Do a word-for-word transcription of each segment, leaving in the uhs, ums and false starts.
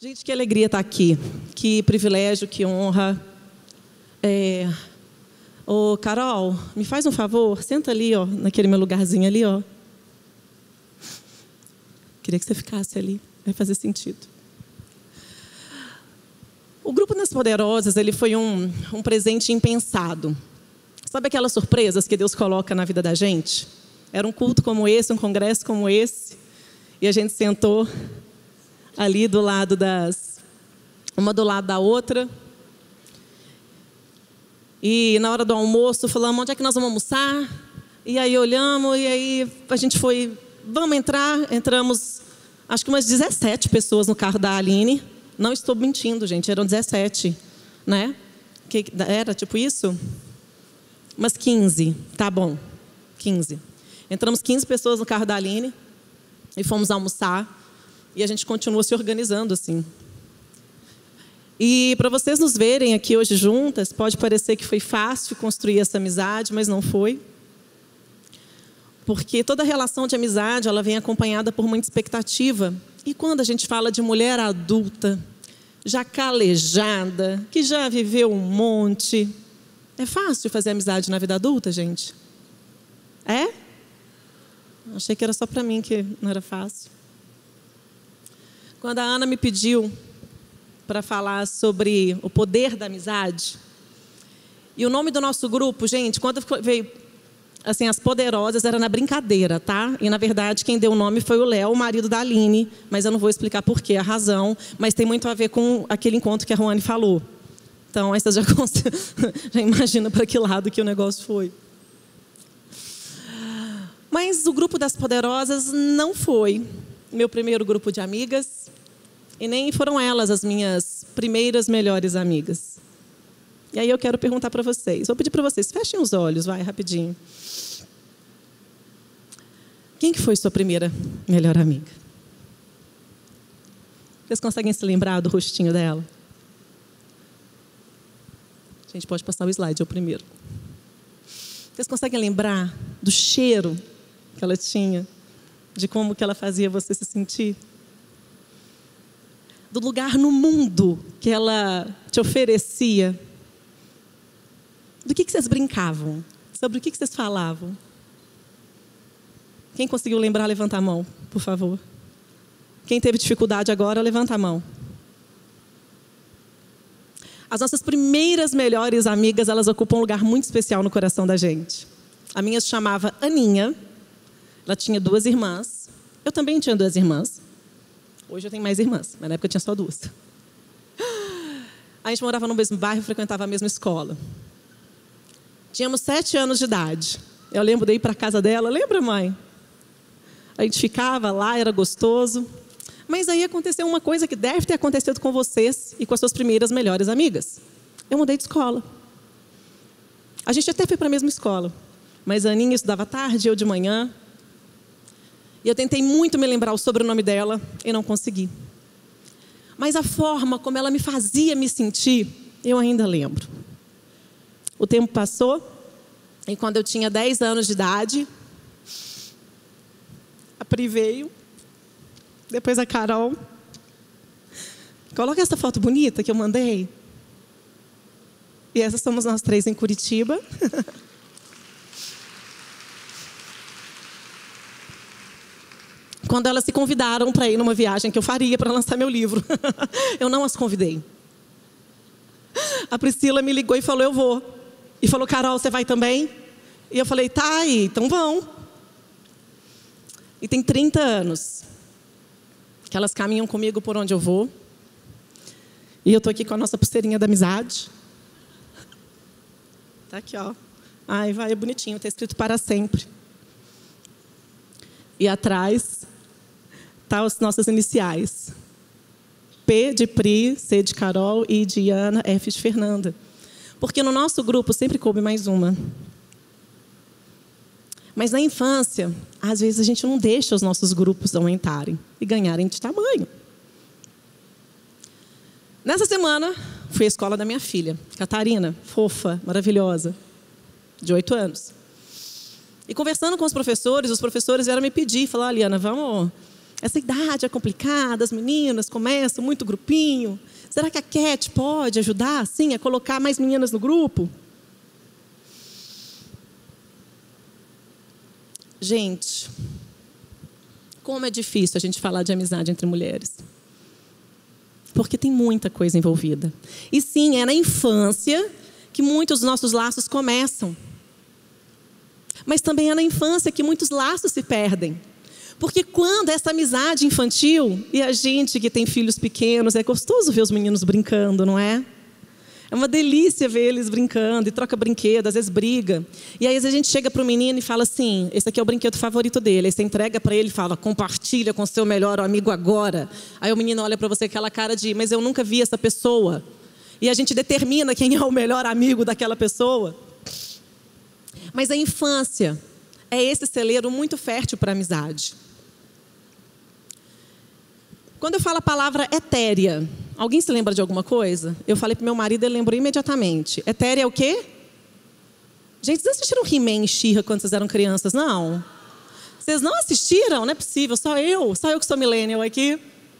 Gente, que alegria estar aqui. Que privilégio, que honra. É... Ô, Carol, me faz um favor, senta ali, ó, naquele meu lugarzinho ali, ó. Queria que você ficasse ali, vai fazer sentido. O Grupo das Poderosas, ele foi um, um presente impensado. Sabe aquelas surpresas que Deus coloca na vida da gente? Era um culto como esse, um congresso como esse, e a gente sentou ali do lado das... uma do lado da outra. E na hora do almoço, falamos, onde é que nós vamos almoçar? E aí olhamos, e aí a gente foi, vamos entrar. Entramos, acho que umas dezessete pessoas no carro da Aline. Não estou mentindo, gente, eram dezessete, né? Que, era tipo isso? Umas quinze, tá bom, quinze. Entramos quinze pessoas no carro da Aline e fomos almoçar. E a gente continuou se organizando assim. E para vocês nos verem aqui hoje juntas, pode parecer que foi fácil construir essa amizade, mas não foi. Porque toda relação de amizade, ela vem acompanhada por muita expectativa. E quando a gente fala de mulher adulta, já calejada, que já viveu um monte, é fácil fazer amizade na vida adulta, gente? É? Achei que era só para mim que não era fácil. Quando a Ana me pediu para falar sobre o poder da amizade, e o nome do nosso grupo, gente, quando veio assim, as Poderosas, era na brincadeira, tá? E na verdade quem deu o nome foi o Léo, o marido da Aline, mas eu não vou explicar por quê, a razão, mas tem muito a ver com aquele encontro que a Ruane falou. Então, aí você já, já imagina para que lado que o negócio foi. Mas o Grupo das Poderosas não foi meu primeiro grupo de amigas, e nem foram elas as minhas primeiras melhores amigas. E aí eu quero perguntar para vocês, vou pedir para vocês, fechem os olhos, vai, rapidinho. Quem que foi sua primeira melhor amiga? Vocês conseguem se lembrar do rostinho dela? A gente pode passar o slide, é o primeiro. Vocês conseguem lembrar do cheiro que ela tinha? De como que ela fazia você se sentir? Do lugar no mundo que ela te oferecia? Do que que vocês brincavam? Sobre o que que vocês falavam? Quem conseguiu lembrar, levanta a mão, por favor. Quem teve dificuldade agora, levanta a mão. As nossas primeiras melhores amigas, elas ocupam um lugar muito especial no coração da gente. A minha se chamava Aninha. Ela tinha duas irmãs. Eu também tinha duas irmãs. Hoje eu tenho mais irmãs, mas na época eu tinha só duas. A gente morava no mesmo bairro, frequentava a mesma escola. Tínhamos sete anos de idade. Eu lembro de ir para a casa dela. Lembra, mãe? A gente ficava lá, era gostoso. Mas aí aconteceu uma coisa que deve ter acontecido com vocês e com as suas primeiras melhores amigas. Eu mudei de escola. A gente até foi para a mesma escola. Mas a Aninha estudava tarde, eu de manhã. E eu tentei muito me lembrar o sobrenome dela e não consegui. Mas a forma como ela me fazia me sentir, eu ainda lembro. O tempo passou e quando eu tinha dez anos de idade, a Pri veio, depois a Carol. Coloca essa foto bonita que eu mandei. E essas somos nós três em Curitiba. Quando elas se convidaram para ir numa viagem que eu faria para lançar meu livro. Eu não as convidei. A Priscila me ligou e falou, eu vou. E falou, Carol, você vai também? E eu falei, tá aí, então vão. E tem trinta anos que elas caminham comigo por onde eu vou. E eu estou aqui com a nossa pulseirinha da amizade. Tá aqui, ó. Ai, vai, é bonitinho, está escrito para sempre. E atrás tá as nossas iniciais. P de Pri, C de Carol, I de Ana, F de Fernanda. Porque no nosso grupo sempre coube mais uma. Mas na infância, às vezes a gente não deixa os nossos grupos aumentarem e ganharem de tamanho. Nessa semana, fui à escola da minha filha, Catarina, fofa, maravilhosa, de oito anos. E conversando com os professores, os professores vieram me pedir, falaram, Liana, vamos Essa idade é complicada, as meninas começam muito grupinho. Será que a Cat pode ajudar, assim, a colocar mais meninas no grupo? Gente, como é difícil a gente falar de amizade entre mulheres. Porque tem muita coisa envolvida. E sim, é na infância que muitos dos nossos laços começam. Mas também é na infância que muitos laços se perdem. Porque quando essa amizade infantil, e a gente que tem filhos pequenos, é gostoso ver os meninos brincando, não é? É uma delícia ver eles brincando, e troca brinquedo, às vezes briga. E aí às vezes a gente chega para o menino e fala assim, esse aqui é o brinquedo favorito dele. Aí você entrega para ele e fala, compartilha com seu melhor amigo agora. Aí o menino olha para você com aquela cara de, mas eu nunca vi essa pessoa. E a gente determina quem é o melhor amigo daquela pessoa. Mas a infância é esse celeiro muito fértil para a amizade. Quando eu falo a palavra etérea, alguém se lembra de alguma coisa? Eu falei para meu marido, ele lembrou imediatamente. Etérea é o quê? Gente, vocês assistiram He-Man e She-Ra quando vocês eram crianças? Não? Vocês não assistiram? Não é possível, só eu. Só eu que sou millennial aqui.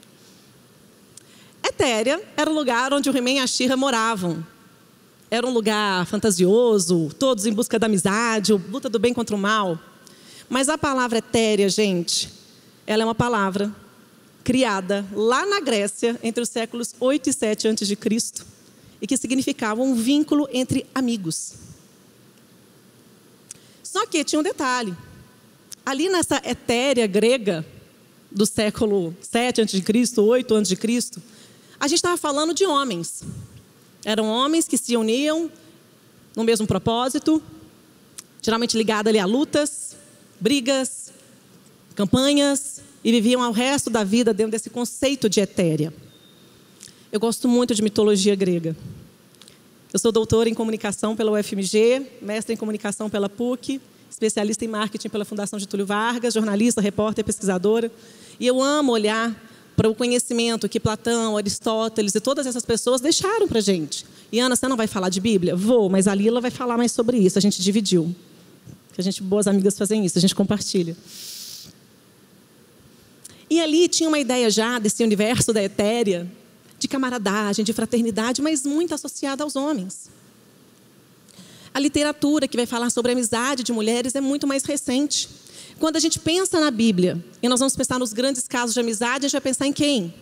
Etérea era o lugar onde o He-Man e a She-Ra moravam. Era um lugar fantasioso, todos em busca da amizade, luta do bem contra o mal. Mas a palavra etérea, gente, ela é uma palavra criada lá na Grécia, entre os séculos oito e sete antes de Cristo, e que significava um vínculo entre amigos. Só que tinha um detalhe. Ali nessa etérea grega, do século sete antes de Cristo, oito antes de Cristo, a gente estava falando de homens. Eram homens que se uniam no mesmo propósito, geralmente ligados ali a lutas, brigas, campanhas, e viviam o resto da vida dentro desse conceito de etérea. Eu gosto muito de mitologia grega. Eu sou doutora em comunicação pela U F M G, mestre em comunicação pela P U C, especialista em marketing pela Fundação Getúlio Vargas, jornalista, repórter, pesquisadora. E eu amo olhar para o conhecimento que Platão, Aristóteles e todas essas pessoas deixaram para a gente. E Ana, você não vai falar de Bíblia? Vou, mas a Lila vai falar mais sobre isso. A gente dividiu. A gente, boas amigas fazem isso, a gente compartilha. E ali tinha uma ideia já desse universo da etérea, de camaradagem, de fraternidade, mas muito associada aos homens. A literatura que vai falar sobre a amizade de mulheres é muito mais recente. Quando a gente pensa na Bíblia, e nós vamos pensar nos grandes casos de amizade, a gente vai pensar em quem?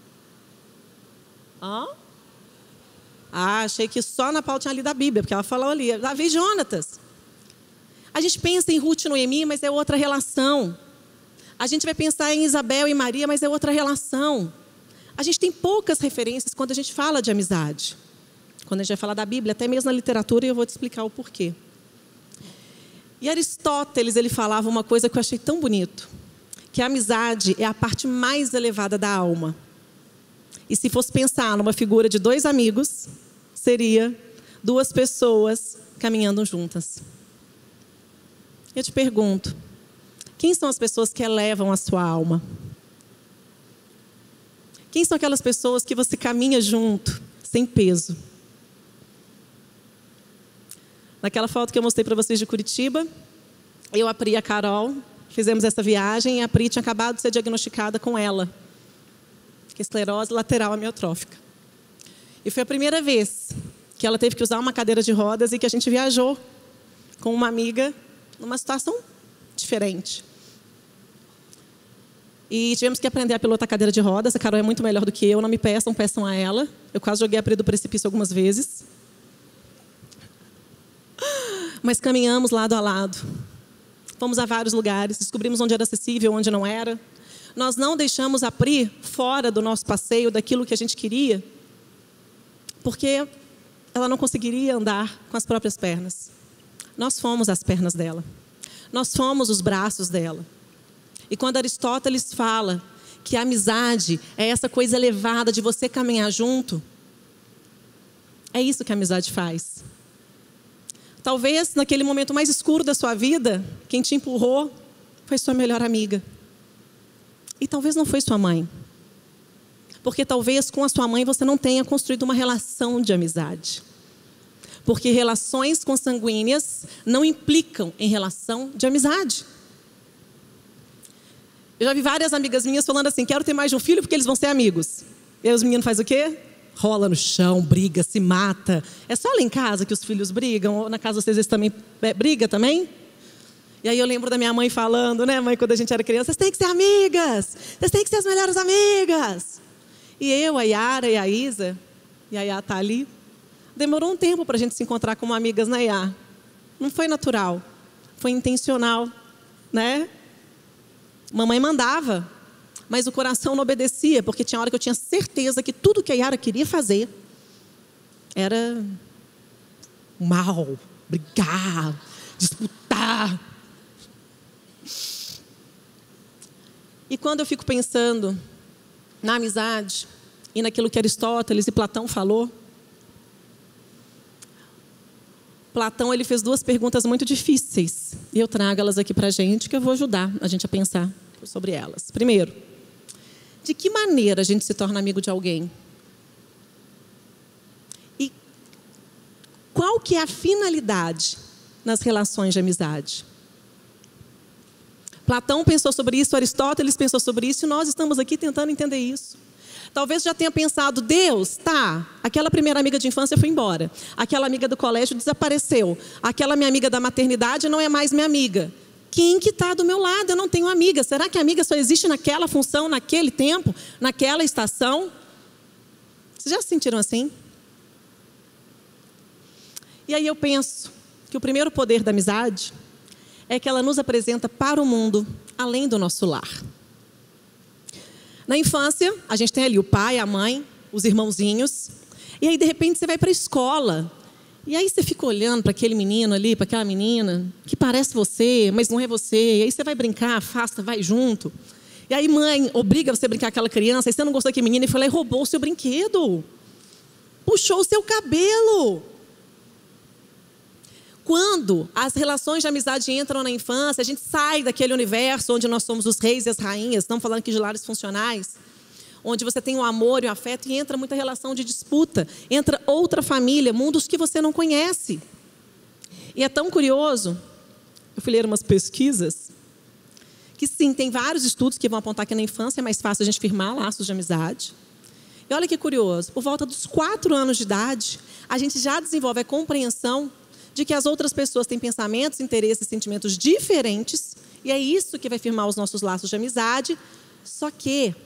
Hã? Ah, achei que só na Paula tinha lido a Bíblia, porque ela falou ali, Davi e Jonatas. A gente pensa em Ruth e Noemi, mas é outra relação. A gente vai pensar em Isabel e Maria, mas é outra relação. A gente tem poucas referências quando a gente fala de amizade. Quando a gente vai falar da Bíblia, até mesmo na literatura, e eu vou te explicar o porquê. E Aristóteles, ele falava uma coisa que eu achei tão bonito, que a amizade é a parte mais elevada da alma. E se fosse pensar numa figura de dois amigos, seria duas pessoas caminhando juntas. Eu te pergunto, quem são as pessoas que elevam a sua alma? Quem são aquelas pessoas que você caminha junto, sem peso? Naquela foto que eu mostrei para vocês de Curitiba, eu, a Pri e a Carol, fizemos essa viagem e a Pri tinha acabado de ser diagnosticada com ela, que é esclerose lateral amiotrófica. E foi a primeira vez que ela teve que usar uma cadeira de rodas e que a gente viajou com uma amiga numa situação diferente. E tivemos que aprender a pilotar cadeira de rodas. A Carol é muito melhor do que eu, não me peçam, peçam a ela. Eu quase joguei a Pri do precipício algumas vezes. Mas caminhamos lado a lado. Fomos a vários lugares, descobrimos onde era acessível, onde não era. Nós não deixamos a Pri fora do nosso passeio, daquilo que a gente queria, porque ela não conseguiria andar com as próprias pernas. Nós fomos as pernas dela. Nós fomos os braços dela. E quando Aristóteles fala que a amizade é essa coisa elevada de você caminhar junto, é isso que a amizade faz. Talvez naquele momento mais escuro da sua vida, quem te empurrou foi sua melhor amiga. E talvez não foi sua mãe. Porque talvez com a sua mãe você não tenha construído uma relação de amizade. Porque relações consanguíneas não implicam em relação de amizade. Eu já vi várias amigas minhas falando assim, quero ter mais de um filho porque eles vão ser amigos. E aí os meninos fazem o quê? Rola no chão, briga, se mata. É só lá em casa que os filhos brigam? Ou na casa de vocês eles também é, briga também? E aí eu lembro da minha mãe falando, né, mãe, quando a gente era criança, vocês têm que ser amigas, vocês têm que ser as melhores amigas. E eu, a Yara e a Isa, e a Yá tá ali, demorou um tempo para a gente se encontrar como amigas, né, Yá? Não foi natural, foi intencional, né? Mamãe mandava, mas o coração não obedecia, porque tinha hora que eu tinha certeza que tudo que a Yara queria fazer era mal, brigar, disputar. E quando eu fico pensando na amizade e naquilo que Aristóteles e Platão falou, Platão ele fez duas perguntas muito difíceis e eu trago elas aqui para a gente, que eu vou ajudar a gente a pensar sobre elas. Primeiro, de que maneira a gente se torna amigo de alguém? E qual que é a finalidade nas relações de amizade? Platão pensou sobre isso, Aristóteles pensou sobre isso, e nós estamos aqui tentando entender isso. Talvez já tenha pensado, Deus, tá, aquela primeira amiga de infância foi embora, aquela amiga do colégio desapareceu, aquela minha amiga da maternidade não é mais minha amiga. Quem que está do meu lado? Eu não tenho amiga. Será que a amiga só existe naquela função, naquele tempo, naquela estação? Vocês já se sentiram assim? E aí eu penso que o primeiro poder da amizade é que ela nos apresenta para o mundo além do nosso lar. Na infância, a gente tem ali o pai, a mãe, os irmãozinhos. E aí, de repente, você vai para a escola. E aí você fica olhando para aquele menino ali, para aquela menina, que parece você, mas não é você. E aí você vai brincar, afasta, vai junto. E aí mãe obriga você a brincar com aquela criança. Aí você não gostou daquele menino e foi lá e roubou o seu brinquedo. Puxou o seu cabelo. Quando as relações de amizade entram na infância, a gente sai daquele universo onde nós somos os reis e as rainhas. Estamos falando aqui de lares funcionais. Onde você tem o amor e o afeto e entra muita relação de disputa. Entra outra família, mundos que você não conhece. E é tão curioso, eu fui ler umas pesquisas, que sim, tem vários estudos que vão apontar que na infância é mais fácil a gente firmar laços de amizade. E olha que curioso, por volta dos quatro anos de idade, a gente já desenvolve a compreensão de que as outras pessoas têm pensamentos, interesses e sentimentos diferentes, e é isso que vai firmar os nossos laços de amizade, só que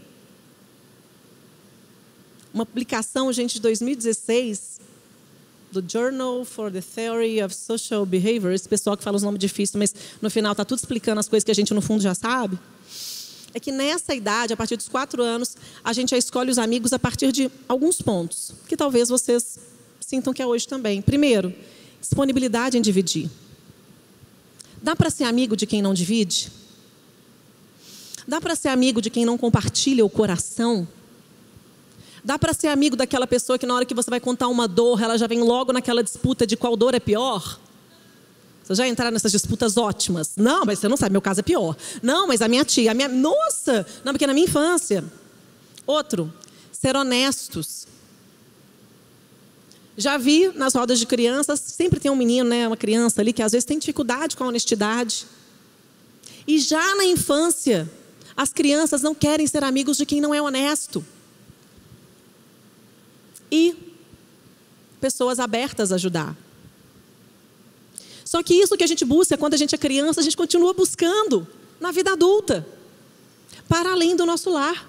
uma publicação, gente, de dois mil e dezesseis, do Journal for the Theory of Social Behavior, esse pessoal que fala os nomes difíceis, mas no final está tudo explicando as coisas que a gente no fundo já sabe, é que nessa idade, a partir dos quatro anos, a gente já escolhe os amigos a partir de alguns pontos, que talvez vocês sintam que é hoje também. Primeiro, disponibilidade em dividir. Dá para ser amigo de quem não divide? Dá para ser amigo de quem não compartilha o coração? Dá para ser amigo daquela pessoa que na hora que você vai contar uma dor, ela já vem logo naquela disputa de qual dor é pior? Vocês já entraram nessas disputas ótimas? Não, mas você não sabe, meu caso é pior. Não, mas a minha tia, a minha... Nossa! Não, porque na minha infância. Outro, ser honestos. Já vi nas rodas de crianças, sempre tem um menino, né, uma criança ali, que às vezes tem dificuldade com a honestidade. E já na infância, as crianças não querem ser amigos de quem não é honesto. E pessoas abertas a ajudar. Só que isso que a gente busca quando a gente é criança, a gente continua buscando na vida adulta, para além do nosso lar.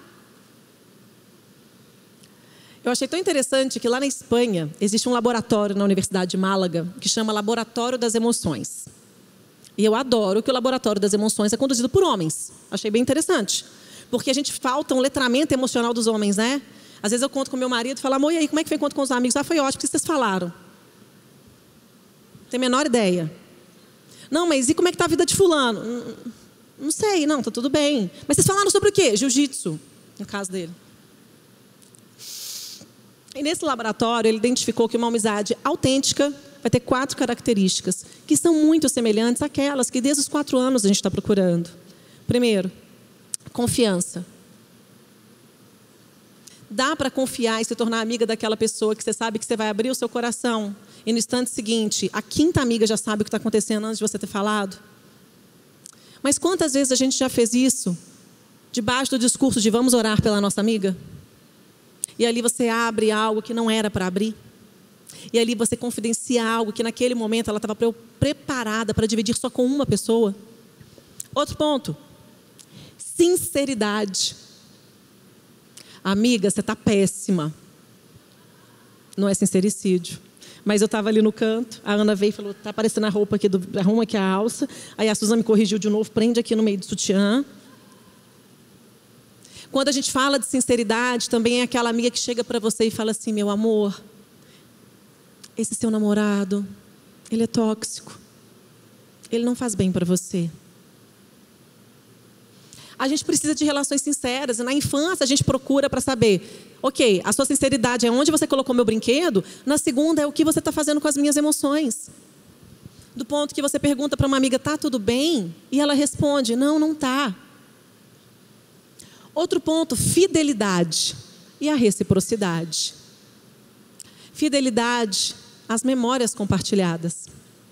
Eu achei tão interessante que lá na Espanha existe um laboratório na Universidade de Málaga que chama Laboratório das Emoções. E eu adoro que o Laboratório das Emoções é conduzido por homens. Achei bem interessante. Porque a gente falta um letramento emocional dos homens, né? Às vezes eu conto com meu marido e falo, amor, e aí, como é que foi o encontro com os amigos? Ah, foi ótimo, o que vocês falaram? Tem a menor ideia. Não, mas e como é que está a vida de fulano? Não, não sei, não, está tudo bem. Mas vocês falaram sobre o quê? Jiu-jitsu, no caso dele. E nesse laboratório, ele identificou que uma amizade autêntica vai ter quatro características, que são muito semelhantes àquelas que desde os quatro anos a gente está procurando. Primeiro, confiança. Dá para confiar e se tornar amiga daquela pessoa que você sabe que você vai abrir o seu coração e no instante seguinte, a quinta amiga já sabe o que está acontecendo antes de você ter falado? Mas quantas vezes a gente já fez isso debaixo do discurso de vamos orar pela nossa amiga? E ali você abre algo que não era para abrir. E ali você confidencia algo que naquele momento ela estava preparada para dividir só com uma pessoa. Outro ponto. Sinceridade. Amiga, você está péssima. Não é sincericídio. Mas eu estava ali no canto, a Ana veio e falou, está aparecendo a roupa aqui, do, arruma aqui a alça. Aí a Suzana me corrigiu de novo, prende aqui no meio do sutiã. Quando a gente fala de sinceridade, também é aquela amiga que chega para você e fala assim, meu amor, esse seu namorado, ele é tóxico. Ele não faz bem para você. A gente precisa de relações sinceras. Na infância, a gente procura para saber, ok, a sua sinceridade é onde você colocou meu brinquedo. Na segunda, é o que você está fazendo com as minhas emoções. Do ponto que você pergunta para uma amiga, tá tudo bem? E ela responde, não, não tá. Outro ponto, fidelidade e a reciprocidade. Fidelidade às memórias compartilhadas.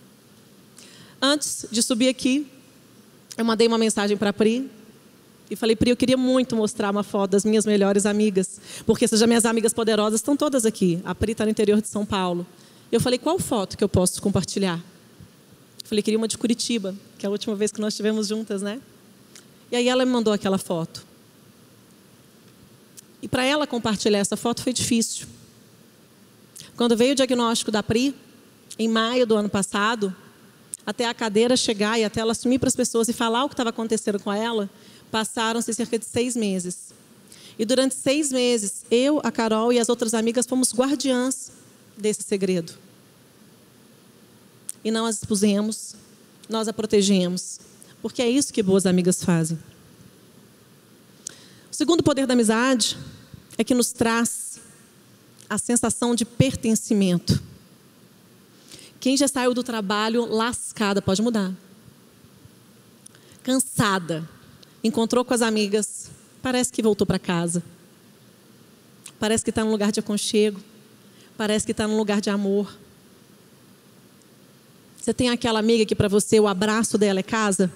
Antes de subir aqui, eu mandei uma mensagem para a Pri e falei, Pri, eu queria muito mostrar uma foto das minhas melhores amigas, porque essas minhas amigas poderosas estão todas aqui. A Pri está no interior de São Paulo. Eu falei, qual foto que eu posso compartilhar? Eu falei, queria uma de Curitiba, que é a última vez que nós estivemos juntas, né? E aí ela me mandou aquela foto. E para ela compartilhar essa foto foi difícil. Quando veio o diagnóstico da Pri, em maio do ano passado, até a cadeira chegar e até ela assumir para as pessoas e falar o que estava acontecendo com ela, passaram-se cerca de seis meses. E durante seis meses, eu, a Carol e as outras amigas fomos guardiãs desse segredo. E não as expusemos, nós a protegemos. Porque é isso que boas amigas fazem. O segundo poder da amizade é que nos traz a sensação de pertencimento. Quem já saiu do trabalho lascada, pode mudar. Cansada, encontrou com as amigas, parece que voltou para casa. Parece que está num lugar de aconchego. Parece que está num lugar de amor. Você tem aquela amiga que para você o abraço dela é casa?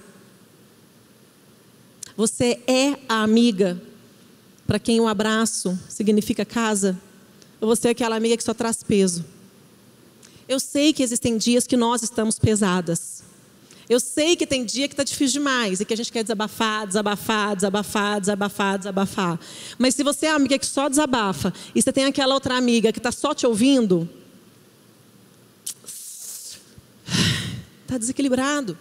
Você é a amiga para quem o abraço significa casa? Ou você é aquela amiga que só traz peso? Eu sei que existem dias que nós estamos pesadas. Eu sei que tem dia que está difícil demais e que a gente quer desabafar, desabafar, desabafar, desabafar, desabafar. Mas se você é a amiga que só desabafa e você tem aquela outra amiga que está só te ouvindo, está desequilibrado.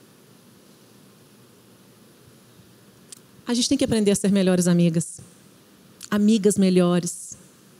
A gente tem que aprender a ser melhores amigas. Amigas melhores.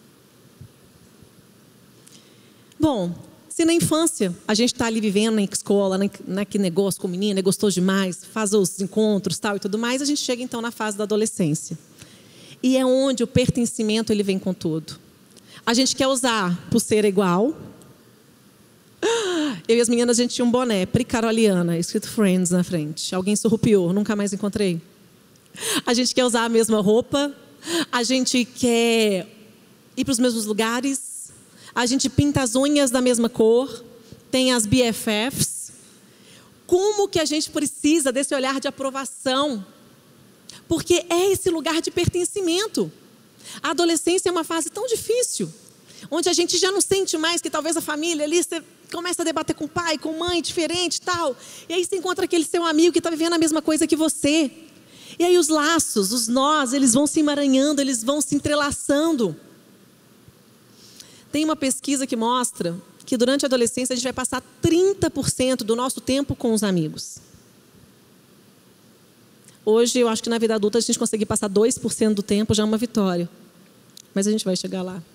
Bom, se na infância a gente está ali vivendo na escola, naquele negócio com o menino, é gostoso demais, faz os encontros tal e tudo mais, a gente chega então na fase da adolescência. E é onde o pertencimento ele vem com tudo. A gente quer usar pulseira igual. Eu e as meninas, a gente tinha um boné, Pri Caroliana, escrito Friends na frente. Alguém surrupiou, nunca mais encontrei. A gente quer usar a mesma roupa, a gente quer ir para os mesmos lugares, a gente pinta as unhas da mesma cor, tem as B F Fs. Como que a gente precisa desse olhar de aprovação? Porque é esse lugar de pertencimento. A adolescência é uma fase tão difícil, onde a gente já não sente mais que talvez a família ali, você começa a debater com o pai, com mãe, diferente e tal. E aí você encontra aquele seu amigo que está vivendo a mesma coisa que você. E aí os laços, os nós, eles vão se emaranhando, eles vão se entrelaçando. Tem uma pesquisa que mostra que durante a adolescência a gente vai passar trinta por cento do nosso tempo com os amigos. Hoje eu acho que na vida adulta a gente conseguir passar dois por cento do tempo já é uma vitória. Mas a gente vai chegar lá.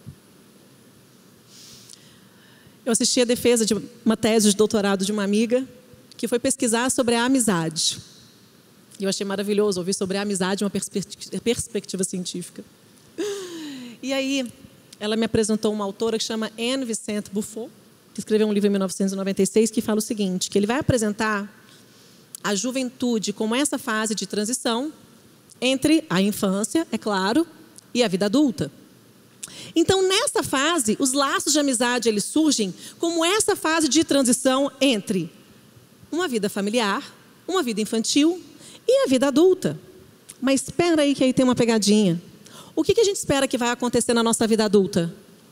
Eu assisti a defesa de uma tese de doutorado de uma amiga que foi pesquisar sobre a amizade. E eu achei maravilhoso ouvir sobre a amizade, uma perspectiva, perspectiva científica. E aí, ela me apresentou uma autora que chama Anne Vincent Buffo, que escreveu um livro em mil novecentos e noventa e seis, que fala o seguinte, que ele vai apresentar a juventude como essa fase de transição entre a infância, é claro, e a vida adulta. Então, nessa fase, os laços de amizade eles surgem como essa fase de transição entre uma vida familiar, uma vida infantil e a vida adulta. Mas espera aí que aí tem uma pegadinha. O que, que a gente espera que vai acontecer na nossa vida adulta?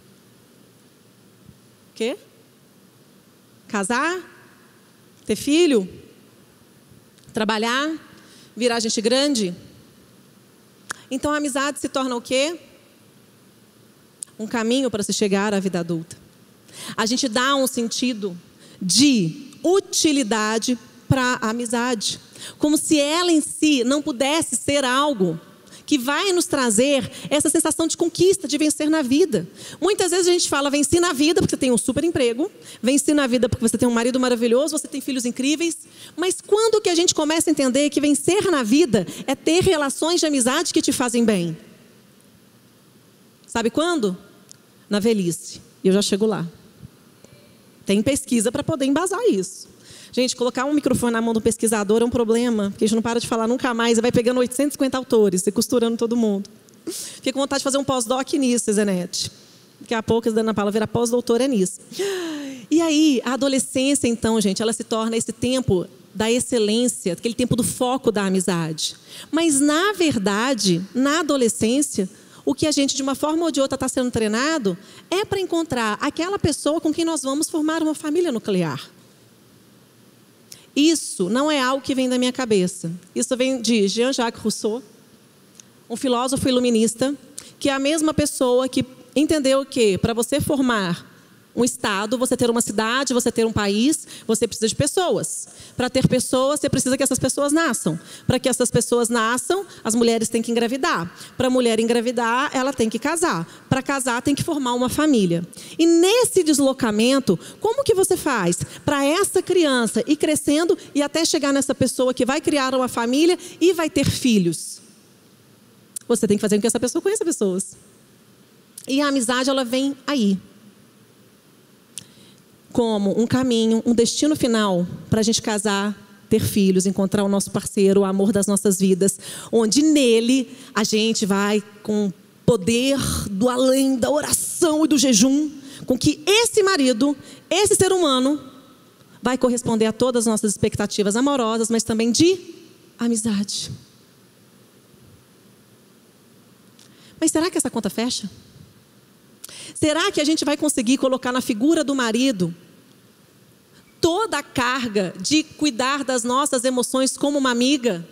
O quê? Casar? Ter filho? Trabalhar? Virar gente grande? Então a amizade se torna o quê? Um caminho para se chegar à vida adulta. A gente dá um sentido de utilidade para a amizade. Como se ela em si não pudesse ser algo que vai nos trazer essa sensação de conquista, de vencer na vida. Muitas vezes a gente fala, venci na vida porque você tem um super emprego, venci na vida porque você tem um marido maravilhoso, você tem filhos incríveis. Mas quando que a gente começa a entender que vencer na vida é ter relações de amizade que te fazem bem? Sabe quando? Na velhice. E eu já chego lá. Tem pesquisa para poder embasar isso. Gente, colocar um microfone na mão do pesquisador é um problema, porque a gente não para de falar nunca mais, e vai pegando oitocentos e cinquenta autores e costurando todo mundo. Fiquei com vontade de fazer um pós-doc nisso, Zenete. Daqui a pouco a Ana Paula virá pós-doutora nisso. E aí, a adolescência, então, gente, ela se torna esse tempo da excelência, aquele tempo do foco da amizade. Mas, na verdade, na adolescência, o que a gente, de uma forma ou de outra, está sendo treinado é para encontrar aquela pessoa com quem nós vamos formar uma família nuclear. Isso não é algo que vem da minha cabeça. Isso vem de Jean-Jacques Rousseau, um filósofo iluminista, que é a mesma pessoa que entendeu que para você formar um estado, você ter uma cidade, você ter um país, você precisa de pessoas. Para ter pessoas, você precisa que essas pessoas nasçam. Para que essas pessoas nasçam, as mulheres têm que engravidar. Para a mulher engravidar, ela tem que casar. Para casar, tem que formar uma família. E nesse deslocamento, como que você faz para essa criança ir crescendo e até chegar nessa pessoa que vai criar uma família e vai ter filhos? Você tem que fazer com que essa pessoa conheça pessoas. E a amizade, ela vem aí. Como um caminho, um destino final para a gente casar, ter filhos, encontrar o nosso parceiro, o amor das nossas vidas, onde nele a gente vai com o poder do além, da oração e do jejum, com que esse marido, esse ser humano, vai corresponder a todas as nossas expectativas amorosas, mas também de amizade. Mas será que essa conta fecha? Será que a gente vai conseguir colocar na figura do marido toda a carga de cuidar das nossas emoções como uma amiga?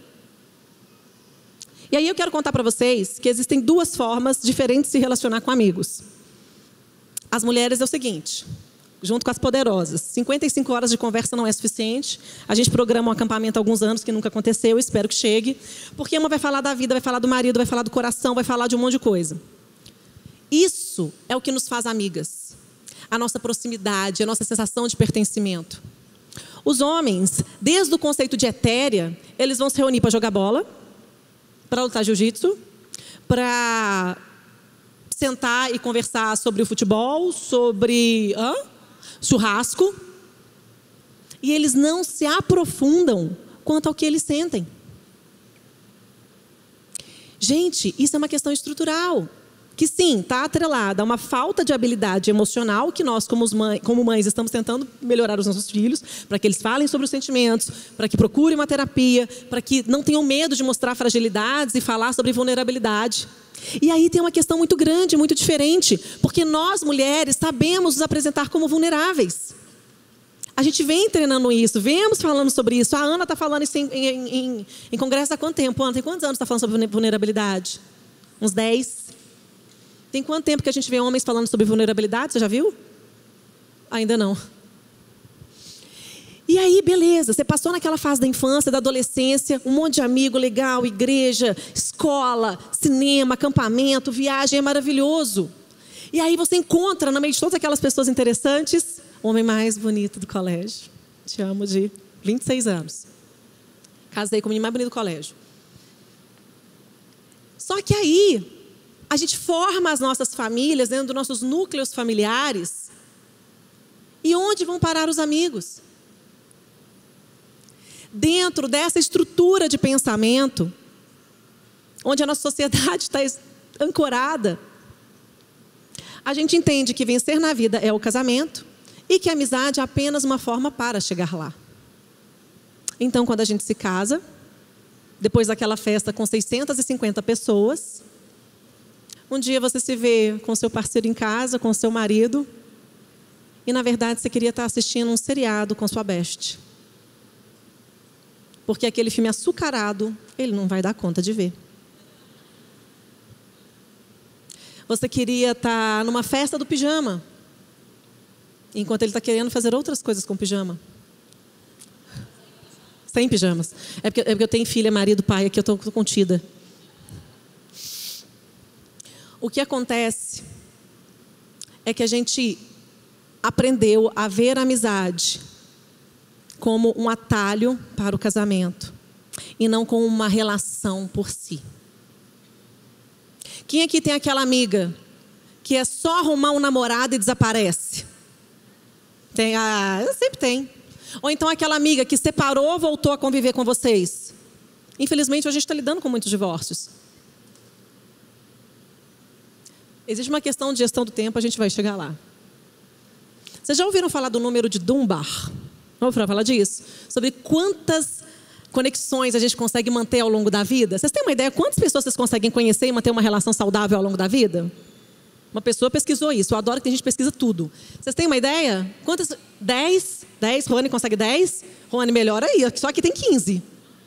E aí eu quero contar para vocês que existem duas formas diferentes de se relacionar com amigos. As mulheres é o seguinte, junto com as poderosas, cinquenta e cinco horas de conversa não é suficiente. A gente programa um acampamento há alguns anos que nunca aconteceu, espero que chegue. Porque uma vai falar da vida, vai falar do marido, vai falar do coração, vai falar de um monte de coisa. Isso é o que nos faz amigas. A nossa proximidade, a nossa sensação de pertencimento. Os homens, desde o conceito de etérea, eles vão se reunir para jogar bola, para lutar jiu-jitsu, para sentar e conversar sobre o futebol, sobre hã? churrasco. E eles não se aprofundam quanto ao que eles sentem. Gente, isso é uma questão estrutural. Que sim, está atrelada a uma falta de habilidade emocional que nós, como, mães, como mães, estamos tentando melhorar os nossos filhos, para que eles falem sobre os sentimentos, para que procurem uma terapia, para que não tenham medo de mostrar fragilidades e falar sobre vulnerabilidade. E aí tem uma questão muito grande, muito diferente, porque nós, mulheres, sabemos nos apresentar como vulneráveis. A gente vem treinando isso, vemos falando sobre isso. A Ana está falando isso em, em, em, em congresso há quanto tempo? Ana, tem quantos anos está falando sobre vulnerabilidade? Uns dez? Tem quanto tempo que a gente vê homens falando sobre vulnerabilidade? Você já viu? Ainda não. E aí, beleza, você passou naquela fase da infância, da adolescência, um monte de amigo legal, igreja, escola, cinema, acampamento, viagem, é maravilhoso. E aí você encontra, no meio de todas aquelas pessoas interessantes, o homem mais bonito do colégio. Te amo, de vinte e seis anos. Casei com o menino mais bonito do colégio. Só que aí, a gente forma as nossas famílias dentro dos nossos núcleos familiares. E onde vão parar os amigos? Dentro dessa estrutura de pensamento, onde a nossa sociedade está ancorada, a gente entende que vencer na vida é o casamento e que a amizade é apenas uma forma para chegar lá. Então, quando a gente se casa, depois daquela festa com seiscentas e cinquenta pessoas. Um dia você se vê com seu parceiro em casa, com seu marido, e na verdade você queria estar assistindo um seriado com sua best. Porque aquele filme açucarado, ele não vai dar conta de ver. Você queria estar numa festa do pijama, enquanto ele está querendo fazer outras coisas com o pijama. Sem pijamas. É porque, é porque eu tenho filha, marido, pai, aqui eu estou contida. O que acontece é que a gente aprendeu a ver a amizade como um atalho para o casamento e não como uma relação por si. Quem aqui tem aquela amiga que é só arrumar um namorado e desaparece? Tem, ah, sempre tem. Ou então aquela amiga que separou, voltou a conviver com vocês. Infelizmente, hoje a gente está lidando com muitos divórcios. Existe uma questão de gestão do tempo, a gente vai chegar lá. Vocês já ouviram falar do número de Dunbar? Vamos falar disso? Sobre quantas conexões a gente consegue manter ao longo da vida? Vocês têm uma ideia quantas pessoas vocês conseguem conhecer e manter uma relação saudável ao longo da vida? Uma pessoa pesquisou isso. Eu adoro que a gente pesquisa tudo. Vocês têm uma ideia? Quantas? Dez? Dez? Rony consegue dez? Rony, melhor aí. Só que tem quinze.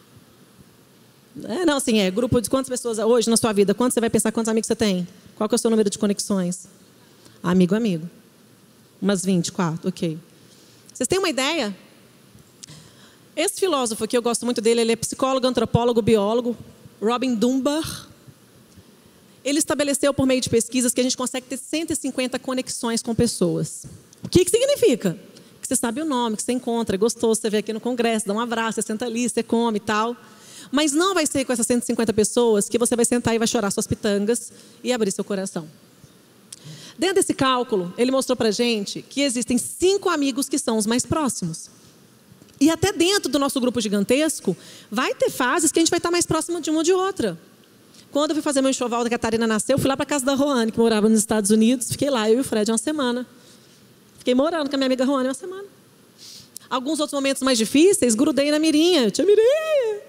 É, não, assim, é. Grupo de quantas pessoas hoje na sua vida? Quantos você vai pensar? Quantos amigos você tem? Qual que é o seu número de conexões? Amigo, amigo. Umas vinte, quatro, ok. Vocês têm uma ideia? Esse filósofo aqui, eu gosto muito dele, ele é psicólogo, antropólogo, biólogo, Robin Dunbar. Ele estabeleceu por meio de pesquisas que a gente consegue ter cento e cinquenta conexões com pessoas. O que que significa? Que você sabe o nome, que você encontra, é gostoso, você vê aqui no congresso, dá um abraço, você senta ali, você come e tal. Mas não vai ser com essas cento e cinquenta pessoas que você vai sentar e vai chorar suas pitangas e abrir seu coração. Dentro desse cálculo, ele mostrou pra gente que existem cinco amigos que são os mais próximos. E até dentro do nosso grupo gigantesco, vai ter fases que a gente vai estar mais próximo de uma ou de outra. Quando eu fui fazer meu enxoval da Catarina nasceu, eu fui lá para casa da Roane, que morava nos Estados Unidos. Fiquei lá, eu e o Fred, uma semana. Fiquei morando com a minha amiga Roane uma semana. Alguns outros momentos mais difíceis, grudei na Mirinha. Tia Mirinha!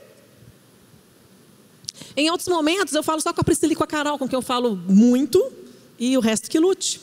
Em outros momentos, eu falo só com a Priscila e com a Carol, com quem eu falo muito, e o resto que lute.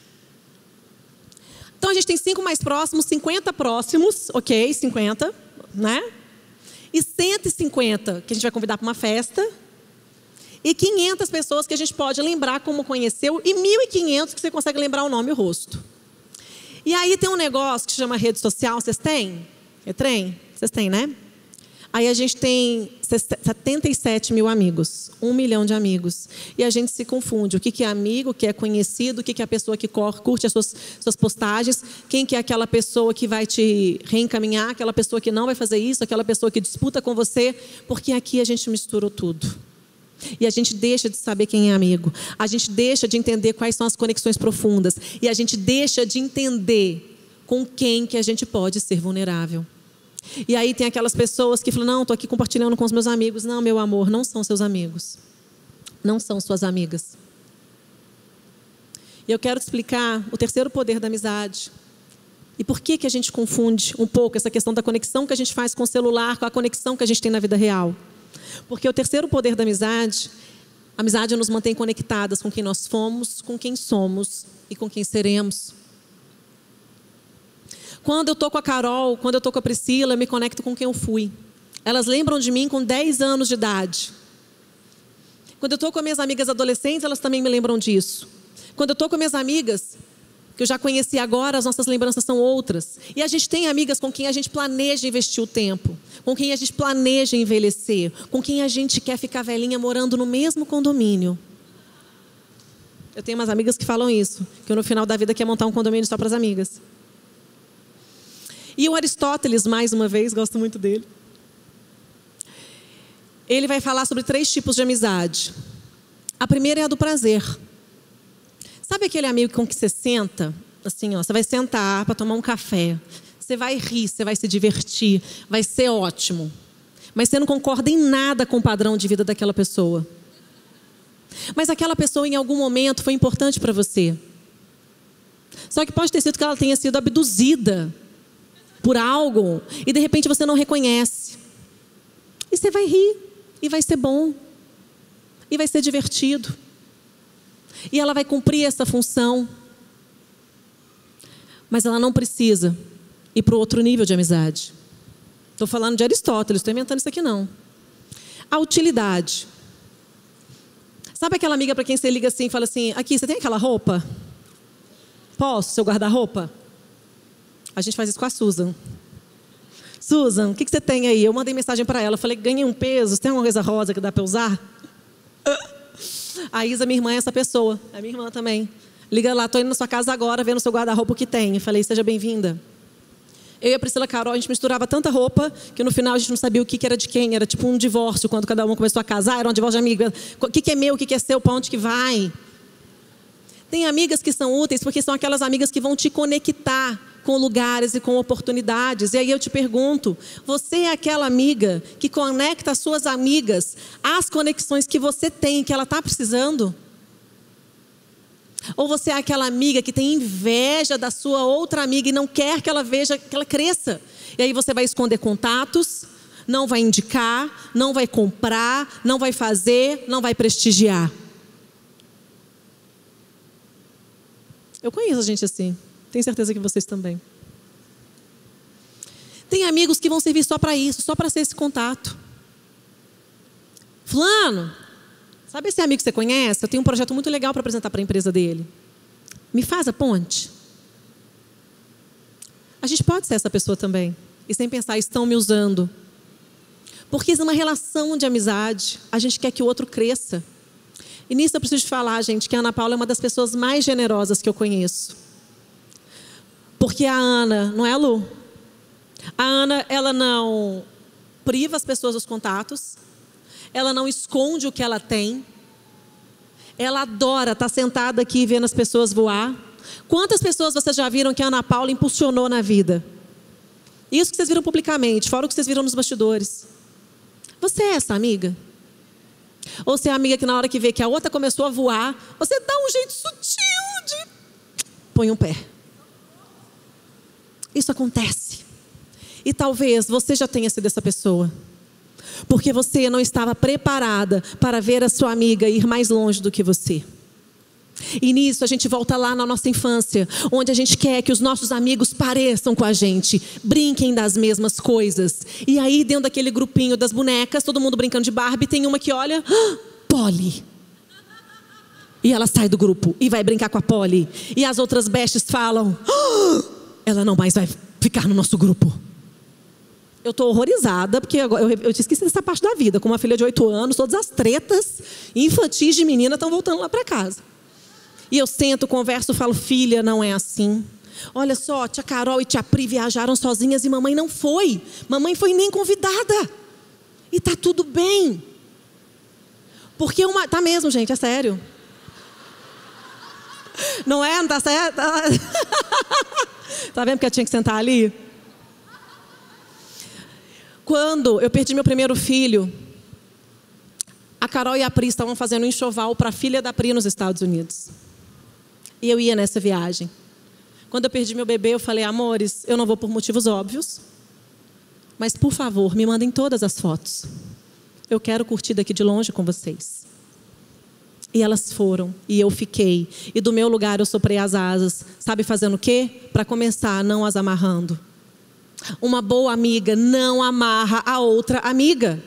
Então, a gente tem cinco mais próximos, cinquenta próximos, ok, cinquenta, né? E cento e cinquenta que a gente vai convidar para uma festa. E quinhentas pessoas que a gente pode lembrar como conheceu. E mil e quinhentos que você consegue lembrar o nome e o rosto. E aí tem um negócio que chama rede social. Vocês têm? É trem? Vocês têm, né? Aí a gente tem setenta e sete mil amigos. Um milhão de amigos. E a gente se confunde. O que é amigo, o que é conhecido, o que é a pessoa que curte as suas, suas postagens, quem que é aquela pessoa que vai te reencaminhar, aquela pessoa que não vai fazer isso, aquela pessoa que disputa com você. Porque aqui a gente misturou tudo. E a gente deixa de saber quem é amigo. A gente deixa de entender quais são as conexões profundas. E a gente deixa de entender com quem que a gente pode ser vulnerável. E aí tem aquelas pessoas que falam, não, estou aqui compartilhando com os meus amigos. Não, meu amor, não são seus amigos. Não são suas amigas. E eu quero te explicar o terceiro poder da amizade. E por que que a gente confunde um pouco essa questão da conexão que a gente faz com o celular, com a conexão que a gente tem na vida real. Porque o terceiro poder da amizade, a amizade nos mantém conectadas com quem nós fomos, com quem somos e com quem seremos. Quando eu estou com a Carol, quando eu estou com a Priscila, eu me conecto com quem eu fui. Elas lembram de mim com dez anos de idade. Quando eu estou com minhas amigas adolescentes, elas também me lembram disso. Quando eu estou com minhas amigas, que eu já conheci agora, as nossas lembranças são outras. E a gente tem amigas com quem a gente planeja investir o tempo, com quem a gente planeja envelhecer, com quem a gente quer ficar velhinha morando no mesmo condomínio. Eu tenho umas amigas que falam isso, que no final da vida quer montar um condomínio só para as amigas. E o Aristóteles, mais uma vez, gosto muito dele. Ele vai falar sobre três tipos de amizade. A primeira é a do prazer. Sabe aquele amigo com que você senta? Assim, ó, você vai sentar para tomar um café. Você vai rir, você vai se divertir. Vai ser ótimo. Mas você não concorda em nada com o padrão de vida daquela pessoa. Mas aquela pessoa, em algum momento, foi importante para você. Só que pode ter sido que ela tenha sido abduzida por algo. E, de repente, você não reconhece. E você vai rir. E vai ser bom. E vai ser divertido. E ela vai cumprir essa função. Mas ela não precisa ir para o outro nível de amizade. Estou falando de Aristóteles, estou inventando isso aqui não. A utilidade. Sabe aquela amiga para quem você liga assim e fala assim, aqui, você tem aquela roupa? Posso, seu guarda-roupa? A gente faz isso com a Susan. Susan, o que, que você tem aí? Eu mandei mensagem para ela, falei, ganhei um peso, você tem alguma coisa rosa que dá para usar? A Isa, minha irmã, é essa pessoa. É minha irmã também. Liga lá, estou indo na sua casa agora, vendo o seu guarda-roupa o que tem. Eu falei, seja bem-vinda. Eu e a Priscila Carol, a gente misturava tanta roupa que no final a gente não sabia o que era de quem. Era tipo um divórcio, quando cada um começou a casar, era um divórcio de amiga. O que é meu, o que é seu, para onde que vai? Tem amigas que são úteis porque são aquelas amigas que vão te conectar com lugares e com oportunidades. E aí eu te pergunto, você é aquela amiga que conecta as suas amigas às conexões que você tem, que ela está precisando? Ou você é aquela amiga que tem inveja da sua outra amiga e não quer que ela veja, que ela cresça? E aí você vai esconder contatos, não vai indicar, não vai comprar, não vai fazer, não vai prestigiar. Eu conheço gente assim. Tenho certeza que vocês também. Tem amigos que vão servir só para isso, só para ser esse contato. Fulano, sabe esse amigo que você conhece? Eu tenho um projeto muito legal para apresentar para a empresa dele. Me faz a ponte? A gente pode ser essa pessoa também. E sem pensar, estão me usando. Porque isso é uma relação de amizade. A gente quer que o outro cresça. E nisso eu preciso te falar, gente, que a Ana Paula é uma das pessoas mais generosas que eu conheço. Porque a Ana, não é a Lu? A Ana, ela não priva as pessoas dos contatos. Ela não esconde o que ela tem. Ela adora estar sentada aqui vendo as pessoas voar. Quantas pessoas vocês já viram que a Ana Paula impulsionou na vida? Isso que vocês viram publicamente, fora o que vocês viram nos bastidores. Você é essa amiga? Ou você é a amiga que na hora que vê que a outra começou a voar, você dá um jeito sutil de... põe um pé. Isso acontece. E talvez você já tenha sido essa pessoa. Porque você não estava preparada para ver a sua amiga ir mais longe do que você. E nisso a gente volta lá na nossa infância, onde a gente quer que os nossos amigos pareçam com a gente, brinquem das mesmas coisas. E aí dentro daquele grupinho das bonecas, todo mundo brincando de Barbie, tem uma que olha, ah, Polly. E ela sai do grupo e vai brincar com a Polly. E as outras bestes falam, ah, ela não mais vai ficar no nosso grupo. Eu estou horrorizada, porque agora, eu, eu te esqueci dessa parte da vida. Com uma filha de oito anos, todas as tretas infantis de menina estão voltando lá para casa. E eu sento, converso, falo, filha, não é assim. Olha só, tia Carol e tia Pri viajaram sozinhas e mamãe não foi. Mamãe foi nem convidada. E está tudo bem. Porque uma... Tá mesmo, gente, é sério. Não é? Não tá certo? Tá vendo porque eu tinha que sentar ali? Quando eu perdi meu primeiro filho, a Carol e a Pri estavam fazendo um enxoval para a filha da Pri nos Estados Unidos. E eu ia nessa viagem. Quando eu perdi meu bebê, eu falei, amores, eu não vou por motivos óbvios, mas por favor, me mandem todas as fotos. Eu quero curtir daqui de longe com vocês. E elas foram, e eu fiquei. E do meu lugar eu soprei as asas. Sabe fazendo o quê? Para começar, não as amarrando. Uma boa amiga não amarra a outra amiga.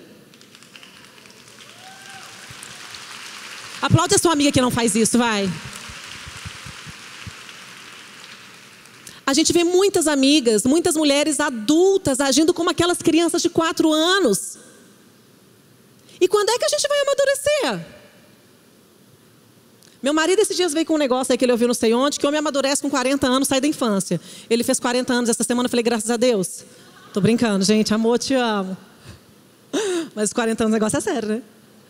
Aplaude a sua amiga que não faz isso, vai. A gente vê muitas amigas, muitas mulheres adultas agindo como aquelas crianças de quatro anos. E quando é que a gente vai amadurecer? Meu marido esses dias veio com um negócio aí que ele ouviu não sei onde, que homem amadurece com quarenta anos, sai da infância. Ele fez quarenta anos essa semana, eu falei, graças a Deus. Tô brincando, gente, amor, te amo. Mas quarenta anos o negócio é sério, né?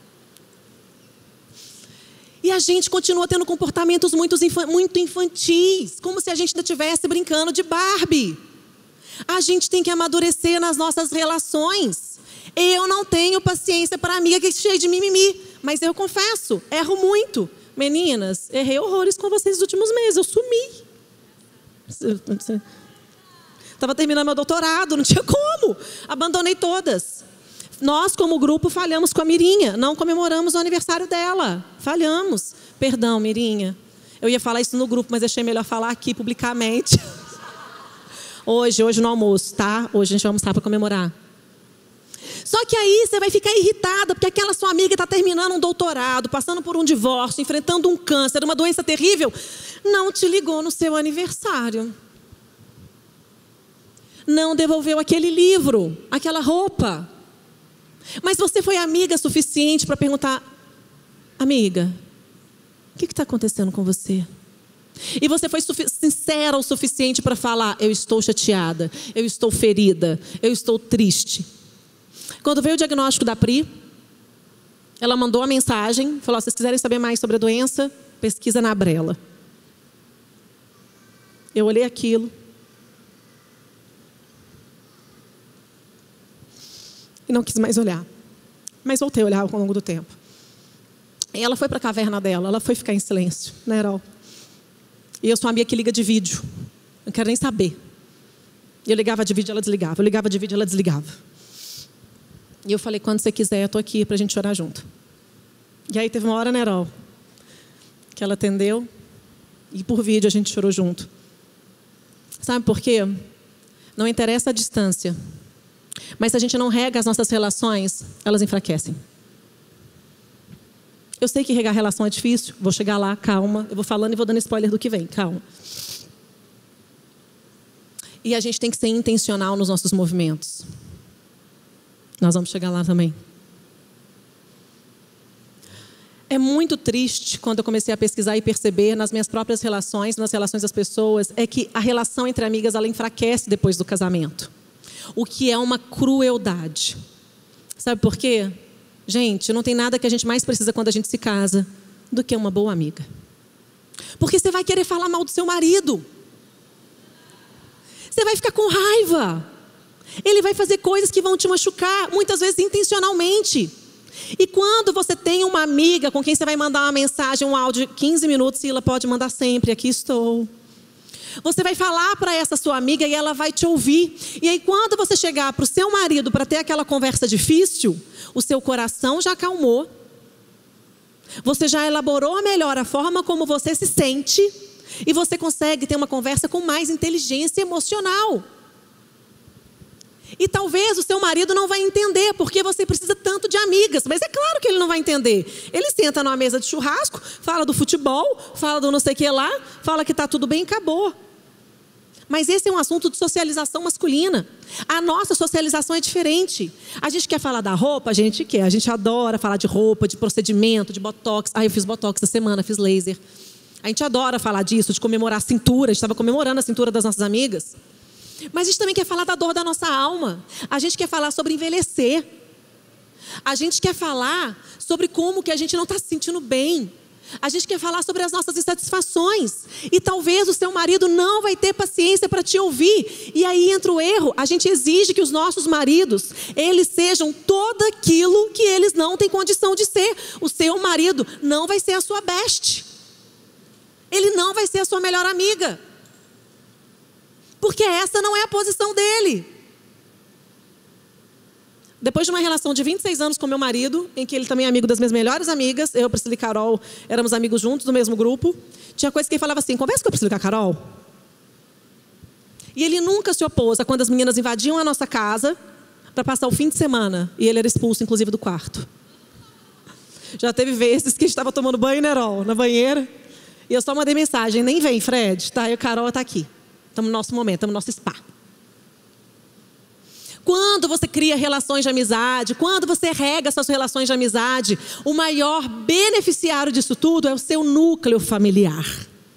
E a gente continua tendo comportamentos muito, muito infantis, como se a gente ainda estivesse brincando de Barbie. A gente tem que amadurecer nas nossas relações. Eu não tenho paciência para amiga que é cheia de mimimi, mas eu confesso, erro muito. Meninas, errei horrores com vocês nos últimos meses, eu sumi. Estava terminando meu doutorado, não tinha como. Abandonei todas. Nós, como grupo, falhamos com a Mirinha. Não comemoramos o aniversário dela. Falhamos. Perdão, Mirinha. Eu ia falar isso no grupo, mas achei melhor falar aqui publicamente. Hoje, hoje no almoço, tá? Hoje a gente vai almoçar para comemorar. Só que aí você vai ficar irritada, porque aquela sua amiga está terminando um doutorado, passando por um divórcio, enfrentando um câncer, uma doença terrível, não te ligou no seu aniversário. Não devolveu aquele livro, aquela roupa. Mas você foi amiga suficiente para perguntar: amiga, o que está acontecendo com você? E você foi sincera o suficiente para falar: eu estou chateada, eu estou ferida, eu estou triste. Quando veio o diagnóstico da Pri, ela mandou a mensagem, falou: se vocês quiserem saber mais sobre a doença, pesquisa na Abrela. Eu olhei aquilo. E não quis mais olhar. Mas voltei a olhar ao longo do tempo. E ela foi para a caverna dela, ela foi ficar em silêncio, né, Erol? E eu sou uma amiga que liga de vídeo. Não quero nem saber. E eu ligava de vídeo, ela desligava. Eu ligava de vídeo, ela desligava. E eu falei: quando você quiser, eu estou aqui para a gente chorar junto. E aí teve uma hora, né, Erol, que ela atendeu. E por vídeo a gente chorou junto. Sabe por quê? Não interessa a distância. Mas se a gente não rega as nossas relações, elas enfraquecem. Eu sei que regar relação é difícil. Vou chegar lá, calma. Eu vou falando e vou dando spoiler do que vem, calma. E a gente tem que ser intencional nos nossos movimentos. Nós vamos chegar lá também. É muito triste quando eu comecei a pesquisar e perceber nas minhas próprias relações, nas relações das pessoas, é que a relação entre amigas, ela enfraquece depois do casamento. O que é uma crueldade. Sabe por quê? Gente, não tem nada que a gente mais precisa quando a gente se casa do que uma boa amiga. Porque você vai querer falar mal do seu marido. Você vai ficar com raiva. Ele vai fazer coisas que vão te machucar, muitas vezes intencionalmente. E quando você tem uma amiga com quem você vai mandar uma mensagem, um áudio de quinze minutos, Sila, pode mandar sempre, aqui estou. Você vai falar para essa sua amiga e ela vai te ouvir. E aí quando você chegar para o seu marido para ter aquela conversa difícil, o seu coração já acalmou. Você já elaborou melhor a forma como você se sente. E você consegue ter uma conversa com mais inteligência emocional. E talvez o seu marido não vai entender porque você precisa tanto de amigas. Mas é claro que ele não vai entender. Ele senta numa mesa de churrasco, fala do futebol, fala do não sei o que lá, fala que está tudo bem e acabou. Mas esse é um assunto de socialização masculina. A nossa socialização é diferente. A gente quer falar da roupa, a gente quer. A gente adora falar de roupa, de procedimento, de botox. Ah, eu fiz botox essa semana, fiz laser. A gente adora falar disso, de comemorar a cintura. A gente estava comemorando a cintura das nossas amigas. Mas a gente também quer falar da dor da nossa alma. A gente quer falar sobre envelhecer. A gente quer falar sobre como que a gente não está se sentindo bem. A gente quer falar sobre as nossas insatisfações. E talvez o seu marido não vai ter paciência para te ouvir. E aí entra o erro. A gente exige que os nossos maridos, eles sejam tudo aquilo que eles não têm condição de ser. O seu marido não vai ser a sua best. Ele não vai ser a sua melhor amiga. Porque essa não é a posição dele. Depois de uma relação de vinte e seis anos com meu marido, em que ele também é amigo das minhas melhores amigas, eu, Priscila e Carol, éramos amigos juntos, do mesmo grupo, tinha coisa que ele falava assim: conversa com a Priscila e com a Carol. E ele nunca se opôs a quando as meninas invadiam a nossa casa para passar o fim de semana. E ele era expulso, inclusive, do quarto. Já teve vezes que a gente estava tomando banho, né, Erol, na banheira. E eu só mandei mensagem: nem vem, Fred, tá? E a Carol está aqui. Estamos no nosso momento, estamos no nosso spa. Quando você cria relações de amizade, quando você rega suas relações de amizade, o maior beneficiário disso tudo é o seu núcleo familiar.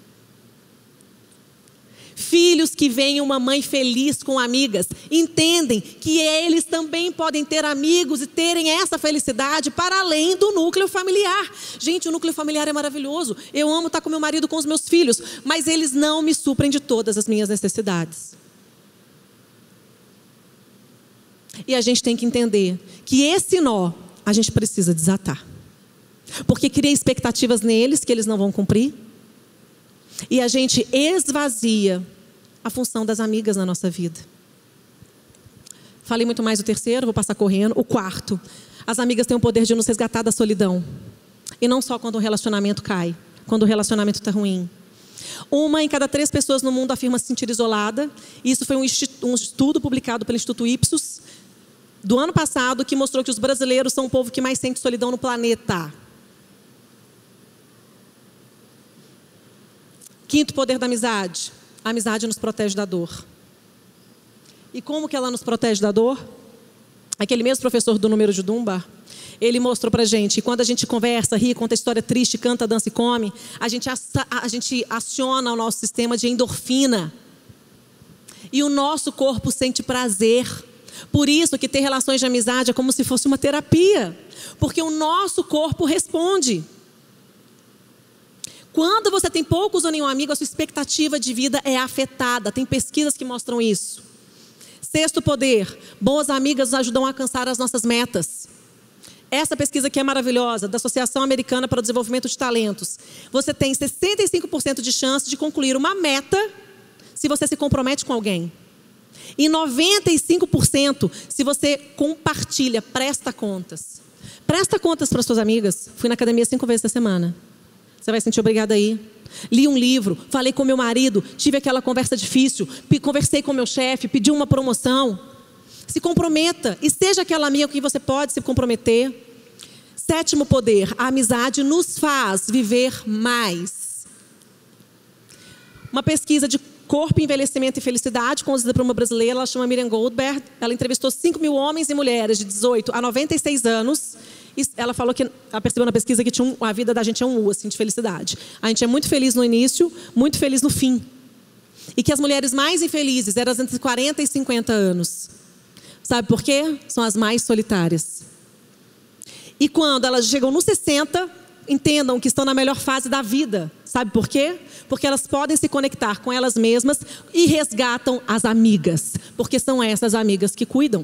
Filhos que veem uma mãe feliz com amigas, entendem que eles também podem ter amigos e terem essa felicidade para além do núcleo familiar. Gente, o núcleo familiar é maravilhoso. Eu amo estar com meu marido, com os meus filhos, mas eles não me suprem de todas as minhas necessidades. E a gente tem que entender que esse nó a gente precisa desatar. Porque cria expectativas neles que eles não vão cumprir. E a gente esvazia a função das amigas na nossa vida. Falei muito mais do terceiro, vou passar correndo. O quarto, as amigas têm o poder de nos resgatar da solidão. E não só quando o relacionamento cai, quando o relacionamento está ruim. Uma em cada três pessoas no mundo afirma se sentir isolada. Isso foi um estudo publicado pelo Instituto Ipsos do ano passado, que mostrou que os brasileiros são o povo que mais sente solidão no planeta. Quinto poder da amizade. A amizade nos protege da dor. E como que ela nos protege da dor? Aquele mesmo professor do número de Dunbar, ele mostrou pra gente que quando a gente conversa, ri, conta história triste, canta, dança e come, a gente, a gente aciona o nosso sistema de endorfina. E o nosso corpo sente prazer. Por isso que ter relações de amizade é como se fosse uma terapia. Porque o nosso corpo responde. Quando você tem poucos ou nenhum amigo, a sua expectativa de vida é afetada. Tem pesquisas que mostram isso. Sexto poder, boas amigas nos ajudam a alcançar as nossas metas. Essa pesquisa aqui é maravilhosa, da Associação Americana para o Desenvolvimento de Talentos. Você tem sessenta e cinco por cento de chance de concluir uma meta se você se compromete com alguém. E noventa e cinco por cento se você compartilha, presta contas. Presta contas para suas amigas. Fui na academia cinco vezes essa semana. Você vai se sentir obrigada a ir. Li um livro, falei com meu marido, tive aquela conversa difícil, conversei com meu chefe, pedi uma promoção. Se comprometa e seja aquela amiga com quem você pode se comprometer. Sétimo poder, a amizade nos faz viver mais. Uma pesquisa de corpo, envelhecimento e felicidade, conduzida por uma brasileira, ela chama Miriam Goldberg. Ela entrevistou cinco mil homens e mulheres de dezoito a noventa e seis anos. E ela falou que, ela percebeu na pesquisa que tinha um, a vida da gente é um U, assim, de felicidade. A gente é muito feliz no início, muito feliz no fim. E que as mulheres mais infelizes eram as entre quarenta e cinquenta anos. Sabe por quê? São as mais solitárias. E quando elas chegam nos sessenta, entendam que estão na melhor fase da vida. Sabe por quê? Porque elas podem se conectar com elas mesmas e resgatam as amigas. Porque são essas amigas que cuidam.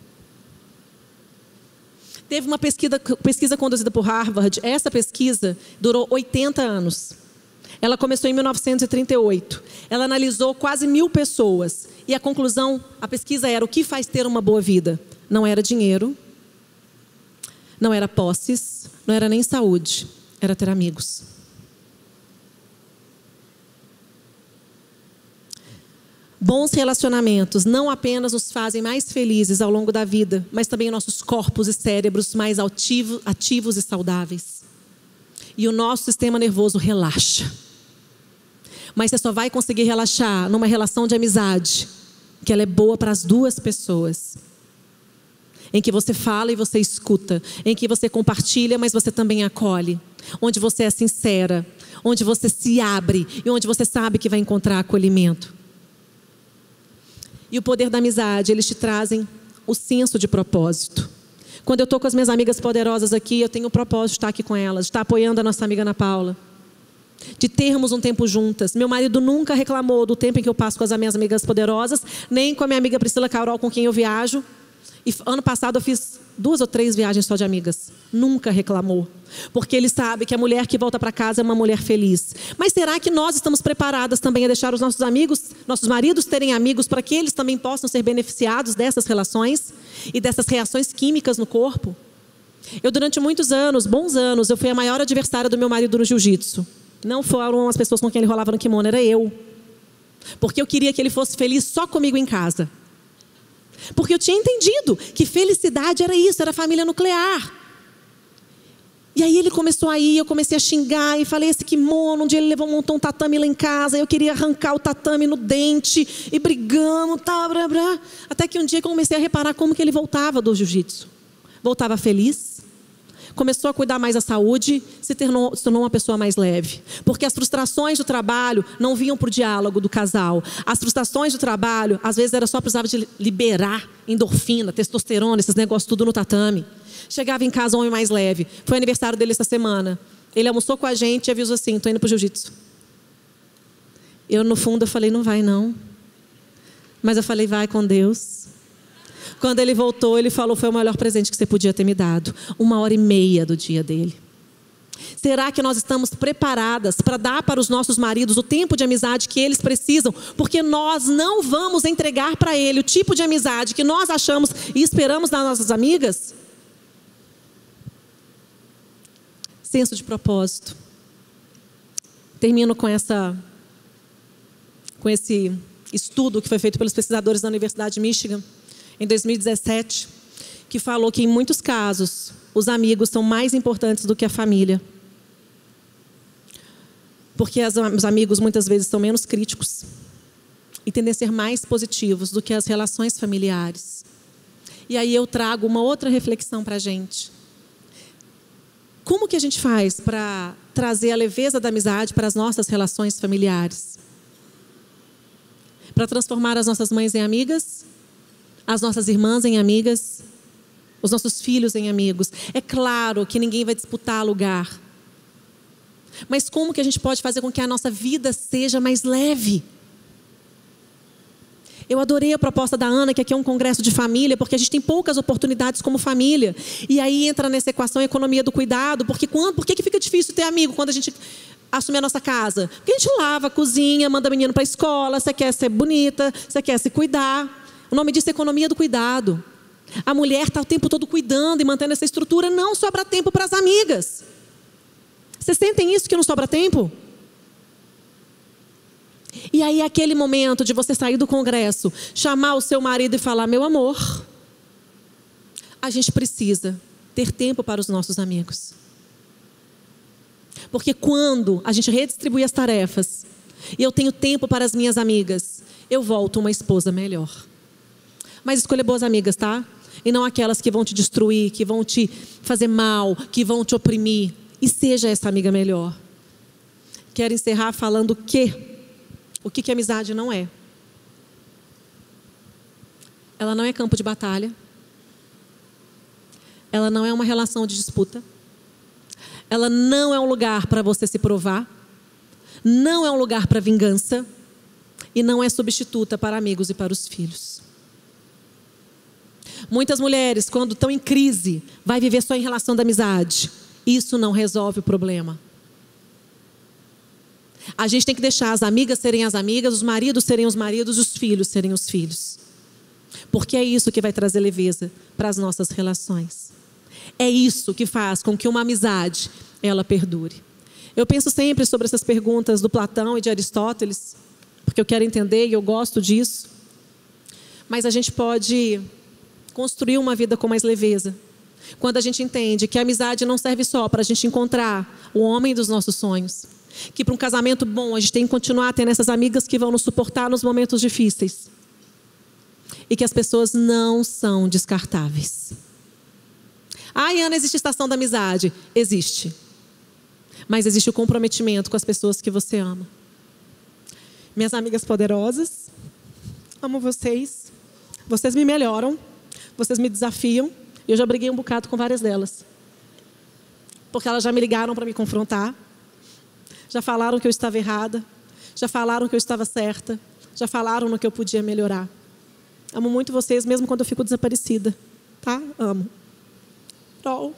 Teve uma pesquisa, pesquisa conduzida por Harvard. Essa pesquisa durou oitenta anos. Ela começou em mil novecentos e trinta e oito. Ela analisou quase mil pessoas. E a conclusão, a pesquisa era: o que faz ter uma boa vida? Não era dinheiro, não era posses, não era nem saúde. Era ter amigos. Bons relacionamentos não apenas nos fazem mais felizes ao longo da vida, mas também nossos corpos e cérebros mais ativos, ativos e saudáveis. E o nosso sistema nervoso relaxa. Mas você só vai conseguir relaxar numa relação de amizade, que ela é boa para as duas pessoas. Em que você fala e você escuta. Em que você compartilha, mas você também acolhe. Onde você é sincera. Onde você se abre. E onde você sabe que vai encontrar acolhimento. E o poder da amizade, eles te trazem o senso de propósito. Quando eu estou com as minhas amigas poderosas aqui, eu tenho o propósito de estar aqui com elas, de estar apoiando a nossa amiga Ana Paula, de termos um tempo juntas. Meu marido nunca reclamou do tempo em que eu passo com as minhas amigas poderosas, nem com a minha amiga Priscila Carol, com quem eu viajo. E ano passado eu fiz duas ou três viagens só de amigas. Nunca reclamou. Porque ele sabe que a mulher que volta para casa é uma mulher feliz. Mas será que nós estamos preparadas também a deixar os nossos amigos, nossos maridos terem amigos, para que eles também possam ser beneficiados dessas relações e dessas reações químicas no corpo? Eu, durante muitos anos, bons anos, eu fui a maior adversária do meu marido no jiu-jitsu. Não foram as pessoas com quem ele rolava no kimono, era eu. Porque eu queria que ele fosse feliz só comigo em casa. Porque eu tinha entendido que felicidade era isso, era família nuclear. E aí ele começou a ir, eu comecei a xingar e falei: esse kimono, um dia ele levou, montou um tatame lá em casa, eu queria arrancar o tatame no dente e brigamos, tá, blá, blá. Até que um dia eu comecei a reparar como que ele voltava do jiu-jitsu. Voltava feliz, começou a cuidar mais da saúde, se tornou, se tornou uma pessoa mais leve. Porque as frustrações do trabalho não vinham para o diálogo do casal. As frustrações do trabalho, às vezes era só precisava de liberar endorfina, testosterona, esses negócios tudo no tatame. Chegava em casa um homem mais leve. Foi aniversário dele essa semana. Ele almoçou com a gente e avisou assim: estou indo para o jiu-jitsu. Eu no fundo eu falei: não vai não. Mas eu falei: vai com Deus. Quando ele voltou, ele falou: foi o melhor presente que você podia ter me dado. Uma hora e meia do dia dele. Será que nós estamos preparadas para dar para os nossos maridos o tempo de amizade que eles precisam? Porque nós não vamos entregar para ele o tipo de amizade que nós achamos e esperamos das nossas amigas? Senso de propósito. Termino com essa, com esse estudo que foi feito pelos pesquisadores da Universidade de Michigan em dois mil e dezessete, que falou que em muitos casos os amigos são mais importantes do que a família. Porque as, os amigos muitas vezes são menos críticos e tendem a ser mais positivos do que as relações familiares. E aí eu trago uma outra reflexão para a gente. Como que a gente faz para trazer a leveza da amizade para as nossas relações familiares? Para transformar as nossas mães em amigas, as nossas irmãs em amigas, os nossos filhos em amigos. É claro que ninguém vai disputar lugar. Mas como que a gente pode fazer com que a nossa vida seja mais leve? Eu adorei a proposta da Ana, que aqui é um congresso de família, porque a gente tem poucas oportunidades como família. E aí entra nessa equação a economia do cuidado, porque quando, por que que fica difícil ter amigo quando a gente assume a nossa casa? Porque a gente lava, cozinha, manda menino para a escola, você quer ser bonita, você quer se cuidar. O nome disso é economia do cuidado. A mulher está o tempo todo cuidando e mantendo essa estrutura, não sobra tempo para as amigas. Vocês sentem isso, que não sobra tempo? E aí aquele momento de você sair do congresso, chamar o seu marido e falar: meu amor, a gente precisa ter tempo para os nossos amigos. Porque quando a gente redistribui as tarefas e eu tenho tempo para as minhas amigas, eu volto uma esposa melhor. Mas escolha boas amigas, tá? E não aquelas que vão te destruir, que vão te fazer mal, que vão te oprimir. E seja essa amiga melhor. Quero encerrar falando que o que, que a amizade não é. Ela não é campo de batalha. Ela não é uma relação de disputa. Ela não é um lugar para você se provar. Não é um lugar para vingança. E não é substituta para amigos e para os filhos. Muitas mulheres, quando estão em crise, vai viver só em relação da amizade. Isso não resolve o problema. A gente tem que deixar as amigas serem as amigas, os maridos serem os maridos, os filhos serem os filhos. Porque é isso que vai trazer leveza para as nossas relações. É isso que faz com que uma amizade, ela perdure. Eu penso sempre sobre essas perguntas do Platão e de Aristóteles, porque eu quero entender e eu gosto disso. Mas a gente pode construir uma vida com mais leveza quando a gente entende que a amizade não serve só para a gente encontrar o homem dos nossos sonhos. Que para um casamento bom a gente tem que continuar tendo essas amigas que vão nos suportar nos momentos difíceis. E que as pessoas não são descartáveis. Ai, Ana, existe estação da amizade? Existe. Mas existe o comprometimento com as pessoas que você ama. Minhas amigas poderosas, amo vocês. Vocês me melhoram. Vocês me desafiam. Eu já briguei um bocado com várias delas. Porque elas já me ligaram para me confrontar. Já falaram que eu estava errada. Já falaram que eu estava certa. Já falaram no que eu podia melhorar. Amo muito vocês, mesmo quando eu fico desaparecida. Tá? Amo. Prol.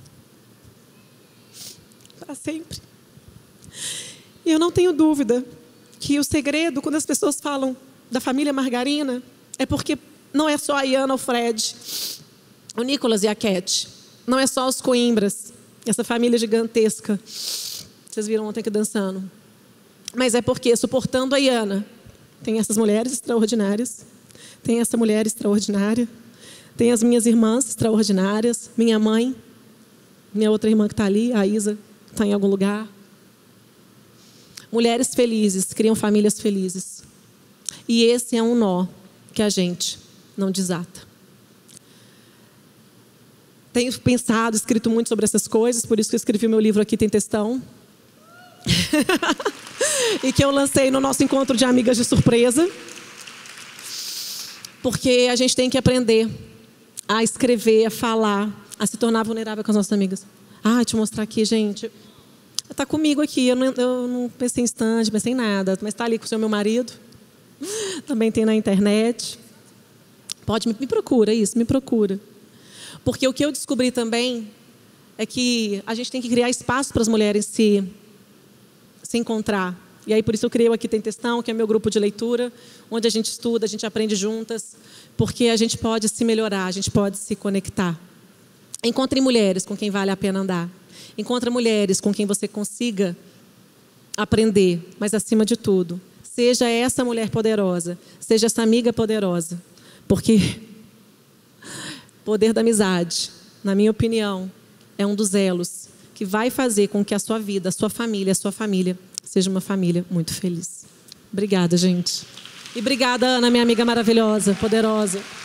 Para sempre. E eu não tenho dúvida que o segredo, quando as pessoas falam da família Margarina, é porque não é só a Iana, o Fred, o Nicolas e a Cat. Não é só os Coimbras, essa família gigantesca. Vocês viram ontem aqui dançando. Mas é porque, suportando a Iana, tem essas mulheres extraordinárias, tem essa mulher extraordinária, tem as minhas irmãs extraordinárias, minha mãe, minha outra irmã que está ali, a Isa, que está em algum lugar. Mulheres felizes criam famílias felizes. E esse é um nó que a gente não desata. Tenho pensado, escrito muito sobre essas coisas, por isso que eu escrevi o meu livro Aqui Tem Textão. E que eu lancei no nosso encontro de amigas de surpresa. Porque a gente tem que aprender a escrever, a falar, a se tornar vulnerável com as nossas amigas. Ah, deixa eu mostrar aqui, gente. Está comigo aqui, eu não, eu não pensei em stand, pensei em nada, mas está ali com o seu meu marido. Também tem na internet. Pode, me, me procura isso, me procura. Porque o que eu descobri também é é que a gente tem que criar espaço para as mulheres se, se encontrar. E aí, por isso eu criei o Aqui Tem Textão, que é meu grupo de leitura, onde a gente estuda, a gente aprende juntas, porque a gente pode se melhorar, a gente pode se conectar. Encontre mulheres com quem vale a pena andar. Encontre mulheres com quem você consiga aprender, mas acima de tudo, seja essa mulher poderosa, seja essa amiga poderosa, porque o poder da amizade, na minha opinião, é um dos elos que vai fazer com que a sua vida, a sua família, a sua família seja uma família muito feliz. Obrigada, gente. E obrigada, Ana, minha amiga maravilhosa, poderosa.